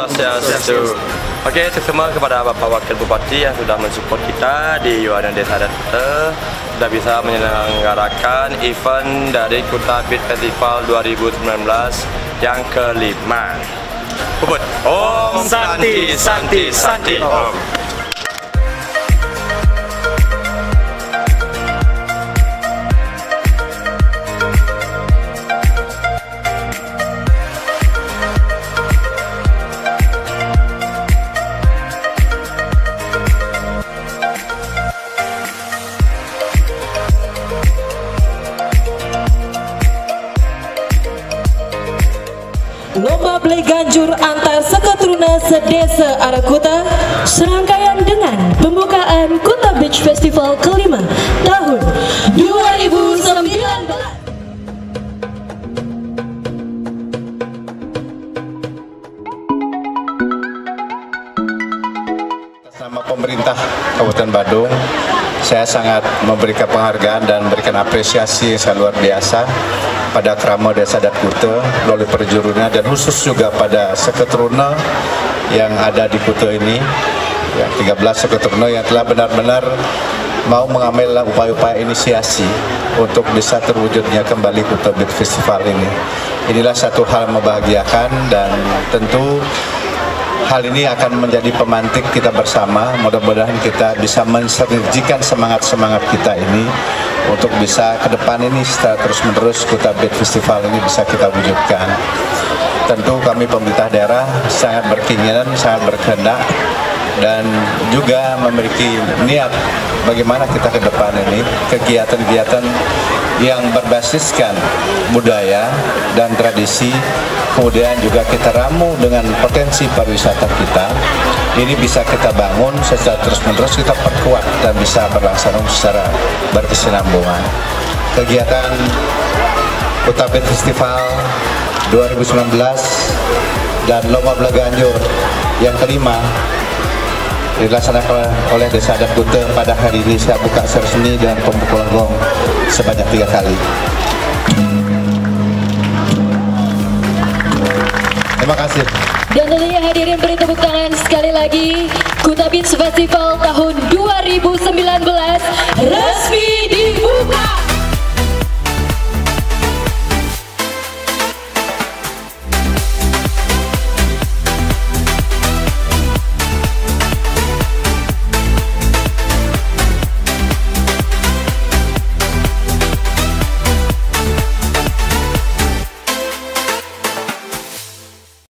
Swastiastu. Oke, terima kepada Bapak Wakil Bupati yang sudah mensupport kita di Yuana Desa Adat Kuta, sudah bisa menyelenggarakan event dari Kuta Beat Festival 2019 yang kelima. Om Santi Santi Santi Om. Lomba Play Ganjur antar seketruna sedesa Arakuta, serangkaian dengan pembukaan Kuta Beach Festival kelima tahun 2019. Nama pemerintah Kabupaten Badung, saya sangat memberikan penghargaan dan memberikan apresiasi yang sangat luar biasa pada Krama Desa Adat Kuta melalui perjurunya, dan khusus juga pada seketruna yang ada di Kuta ini, ya, 13 seketruna yang telah benar-benar mau mengambil upaya-upaya inisiasi untuk bisa terwujudnya kembali Kuta Beat Festival ini. Inilah satu hal membahagiakan, dan tentu hal ini akan menjadi pemantik kita bersama. Mudah-mudahan kita bisa mensinergikan semangat-semangat kita ini untuk bisa ke depan ini setelah terus-menerus Kuta Beat Festival ini bisa kita wujudkan. Tentu kami pemerintah daerah sangat berkeinginan, sangat berkehendak, dan juga memiliki niat bagaimana kita ke depan ini kegiatan-kegiatan yang berbasiskan budaya dan tradisi, kemudian juga kita ramu dengan potensi pariwisata kita. Ini bisa kita bangun secara terus-menerus, kita perkuat dan bisa berlangsung secara berkesinambungan. Kegiatan Kuta Beat Festival 2019 dan Lomba Play Ganjur yang kelima dilaksanakan oleh Desa Adat Kuta pada hari ini. Saya buka resmi dengan pembukulan gong sebanyak 3 kali. Terima kasih. Dan tentunya hadirin beri tepuk tangan sekali lagi. Kuta Beat Festival tahun 2019 resmi